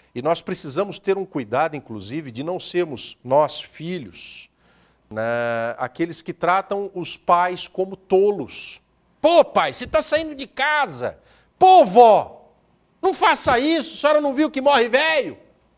E nós precisamos ter um cuidado, inclusive, de não sermos nós, filhos, né, aqueles que tratam os pais como tolos. Pô, pai, você está saindo de casa. Pô, vó, não faça isso, a senhora não viu que morre velho?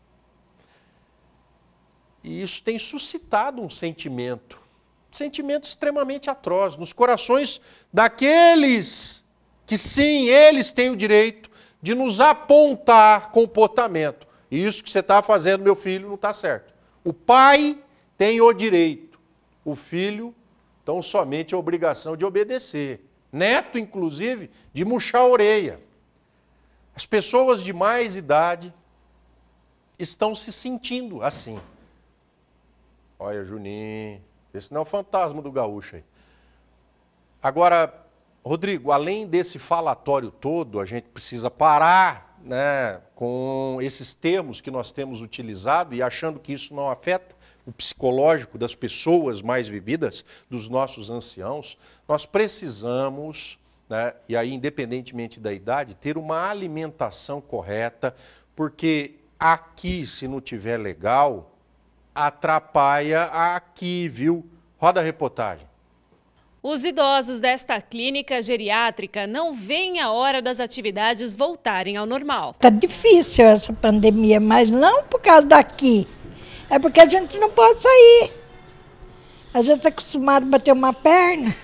E isso tem suscitado um sentimento extremamente atroz nos corações daqueles que, sim, eles têm o direito de nos apontar comportamento. Isso que você está fazendo, meu filho, não está certo. O pai tem o direito, o filho, então, somente a obrigação de obedecer. Neto, inclusive, de murchar a orelha. As pessoas de mais idade estão se sentindo assim. Olha, Juninho, esse não é o fantasma do gaúcho aí. Agora, Rodrigo, além desse falatório todo, a gente precisa parar, né, com esses termos que nós temos utilizado e achando que isso não afeta o psicológico das pessoas mais vividas, dos nossos anciãos. Nós precisamos, né, e aí independentemente da idade, ter uma alimentação correta, porque aqui, se não tiver legal, atrapalha aqui, viu? Roda a reportagem. Os idosos desta clínica geriátrica não veem a hora das atividades voltarem ao normal. Tá difícil essa pandemia, mas não por causa daqui. É porque a gente não pode sair. A gente está acostumado a bater uma perna.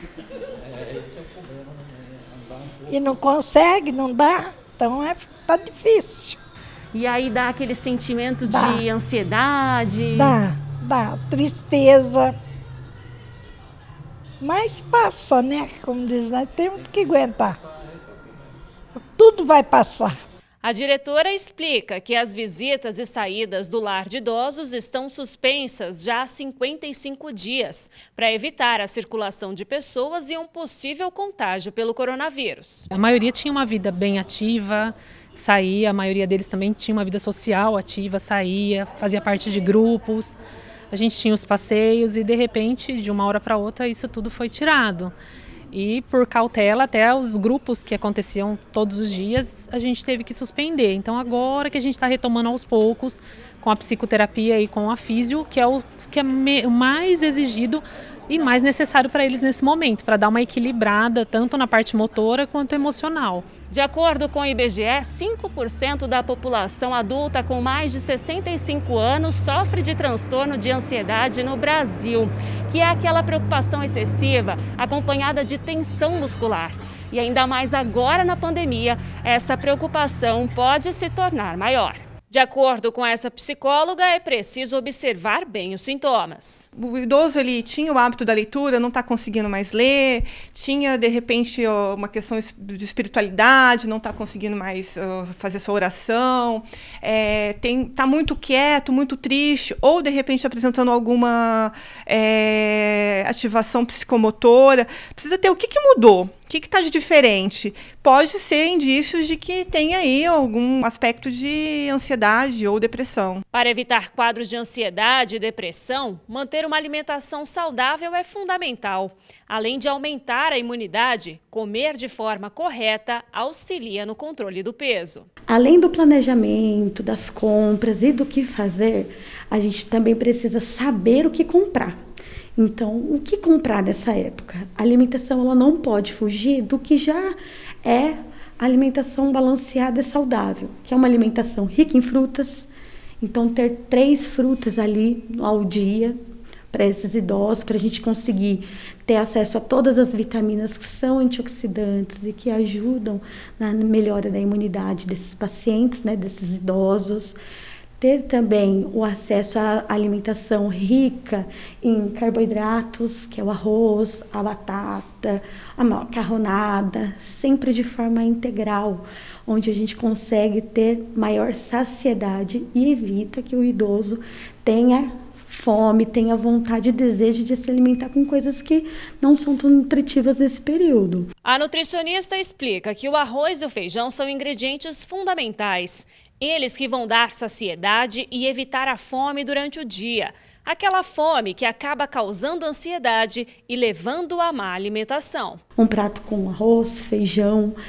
E não consegue, não dá. Então tá difícil. E aí dá aquele sentimento de ansiedade? Dá. Tristeza. Mas passa, né? Como diz, nós temos que aguentar. Tudo vai passar. A diretora explica que as visitas e saídas do lar de idosos estão suspensas já há 55 dias, para evitar a circulação de pessoas e um possível contágio pelo coronavírus. A maioria tinha uma vida bem ativa, saía, a maioria deles também tinha uma vida social ativa, saía, fazia parte de grupos. A gente tinha os passeios e, de repente, de uma hora para outra, isso tudo foi tirado. E, por cautela, até os grupos que aconteciam todos os dias, a gente teve que suspender. Então, agora que a gente está retomando aos poucos, com a psicoterapia e com a físio, que é o mais exigido e mais necessário para eles nesse momento, para dar uma equilibrada tanto na parte motora quanto emocional. De acordo com o IBGE, 5% da população adulta com mais de 65 anos sofre de transtorno de ansiedade no Brasil, que é aquela preocupação excessiva acompanhada de tensão muscular. E ainda mais agora na pandemia, essa preocupação pode se tornar maior. De acordo com essa psicóloga, é preciso observar bem os sintomas. O idoso ele tinha o hábito da leitura, não está conseguindo mais ler, tinha de repente uma questão de espiritualidade, não está conseguindo mais fazer sua oração, está muito quieto, muito triste, ou de repente apresentando alguma ativação psicomotora. Precisa ter o que mudou. O que está de diferente? Pode ser indícios de que tem aí algum aspecto de ansiedade ou depressão. Para evitar quadros de ansiedade e depressão, manter uma alimentação saudável é fundamental. Além de aumentar a imunidade, comer de forma correta auxilia no controle do peso. Além do planejamento, das compras e do que fazer, a gente também precisa saber o que comprar. Então, o que comprar nessa época? A alimentação ela não pode fugir do que já é alimentação balanceada e saudável, que é uma alimentação rica em frutas. Então, ter 3 frutas ali ao dia para esses idosos, para a gente conseguir ter acesso a todas as vitaminas que são antioxidantes e que ajudam na melhora da imunidade desses pacientes, né, desses idosos. Ter também o acesso à alimentação rica em carboidratos, que é o arroz, a batata, a macarronada, sempre de forma integral, onde a gente consegue ter maior saciedade e evita que o idoso tenha fome, tenha vontade e desejo de se alimentar com coisas que não são tão nutritivas nesse período. A nutricionista explica que o arroz e o feijão são ingredientes fundamentais. Eles que vão dar saciedade e evitar a fome durante o dia. Aquela fome que acaba causando ansiedade e levando a má alimentação. Um prato com arroz, feijão,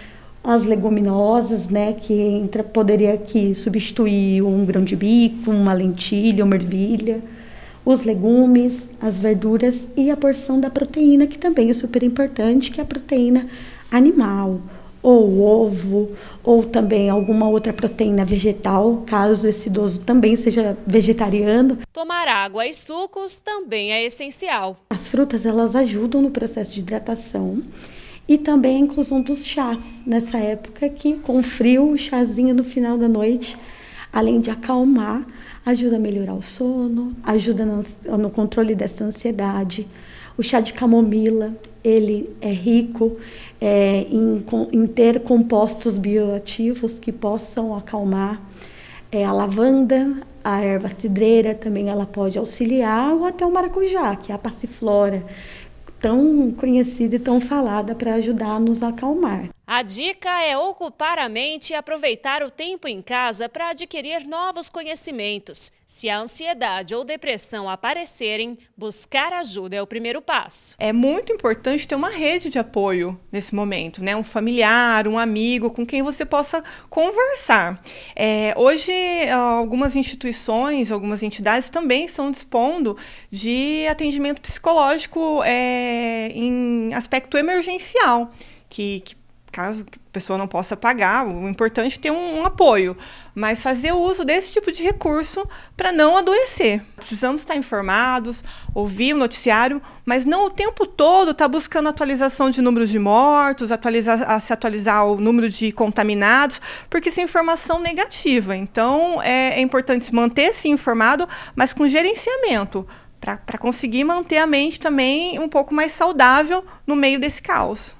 as leguminosas, né, que poderia aqui substituir um grão de bico, uma lentilha, uma ervilha, os legumes, as verduras e a porção da proteína, que também é super importante, que é a proteína animal, ou ovo, ou também alguma outra proteína vegetal, caso esse idoso também seja vegetariano. Tomar água e sucos também é essencial. As frutas, elas ajudam no processo de hidratação e também a inclusão dos chás, nessa época que com frio, o chazinho no final da noite, além de acalmar, ajuda a melhorar o sono, ajuda no controle dessa ansiedade. O chá de camomila, ele é rico em ter compostos bioativos que possam acalmar. A lavanda, a erva cidreira também ela pode auxiliar, ou até o maracujá, que é a passiflora, tão conhecida e tão falada para ajudar a nos acalmar. A dica é ocupar a mente e aproveitar o tempo em casa para adquirir novos conhecimentos. Se a ansiedade ou depressão aparecerem, buscar ajuda é o primeiro passo. É muito importante ter uma rede de apoio nesse momento, né? Um familiar, um amigo com quem você possa conversar. Hoje, algumas instituições, algumas entidades também estão dispondo de atendimento psicológico em aspecto emergencial, que caso a pessoa não possa pagar, o importante é ter um apoio, mas fazer uso desse tipo de recurso para não adoecer. Precisamos estar informados, ouvir o noticiário, mas não o tempo todo estar buscando atualização de números de mortos, se atualizar o número de contaminados, porque isso é informação negativa. Então, é importante manter-se informado, mas com gerenciamento, para conseguir manter a mente também um pouco mais saudável no meio desse caos.